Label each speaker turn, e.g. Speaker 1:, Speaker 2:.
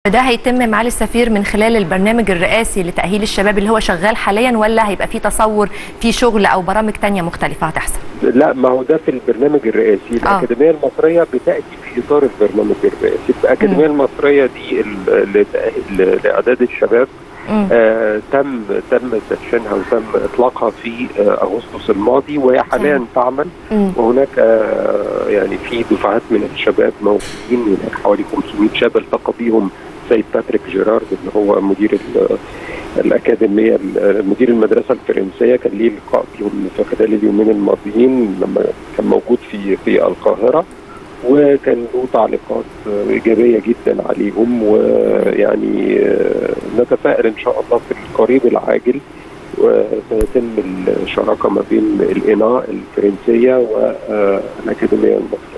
Speaker 1: ده هيتم معالي السفير من خلال البرنامج الرئاسي لتأهيل الشباب اللي هو شغال حاليا، ولا هيبقى في تصور في شغل او برامج تانية مختلفة هتحصل؟
Speaker 2: لا، ما هو ده في البرنامج الرئاسي. الأكاديمية المصرية بتأتي في إطار البرنامج الرئاسي. الأكاديمية المصرية دي لإعداد الشباب تم تدشينها وتم إطلاقها في أغسطس الماضي، وهي حاليا تعمل. وهناك يعني في دفعات من الشباب موجودين، هناك حوالي 500 شاب التقى بيهم سيد باتريك جيرارد اللي هو مدير الأكاديمية، مدير المدرسة الفرنسية. كان ليه لقاء بيهم في خلال اليومين الماضيين لما كان موجود في القاهرة، وكان له تعليقات إيجابية جدا عليهم. ويعني نتفائل إن شاء الله في القريب العاجل وسيتم الشراكة ما بين الإناء الفرنسية والأكاديمية المصرية.